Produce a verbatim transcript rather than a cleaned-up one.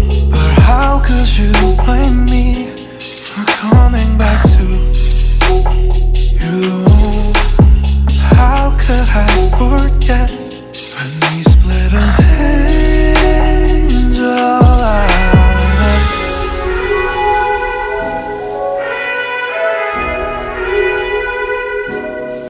But how could you blame me for coming back to you? How could I forget when we split?